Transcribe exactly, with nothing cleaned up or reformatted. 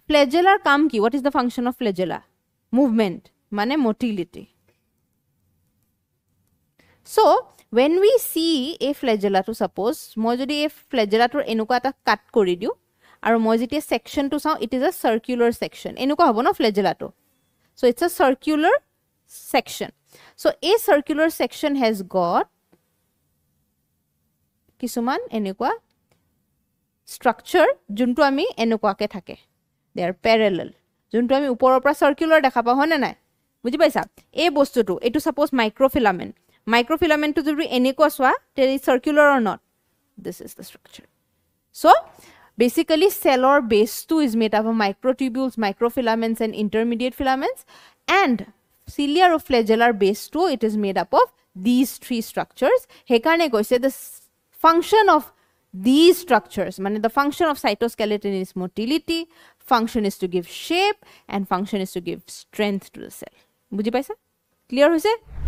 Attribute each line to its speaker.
Speaker 1: Flagellar কাম কি? What is the function of flagella? Movement, মানে motility. So, when we see a flagella to suppose, মই যদি এই flagella টোৰ এনেকুৱা এটা কাট কৰি দিও আৰু মই যেতিয়া section টো চাও, it is a circular section. এনেকুৱা হ'ব ন flagella টো. So, it's a circular section. So, a circular section has got কিছুমান এনেকুৱা structure যোনটো আমি এনেকুৱাকে থাকে. They are parallel. যোনটো আমি ওপৰৰ পৰা circular দেখা পাও হনে নাই? বুজি পাইছা? এই বস্তুটো, এটো suppose microfilament. Microfilament to যদি এনেকুৱা সোৱা, it is circular or not? This is the structure. So, basically cell or base two is made up of microtubules, microfilaments and intermediate filaments, and ciliar or flagellar base two, it is made up of these three structures. Hekarne koise the function of these structures, mane the function of cytoskeleton is motility, function is to give shape, and function is to give strength to the cell. Buji paisa? Clear hoise?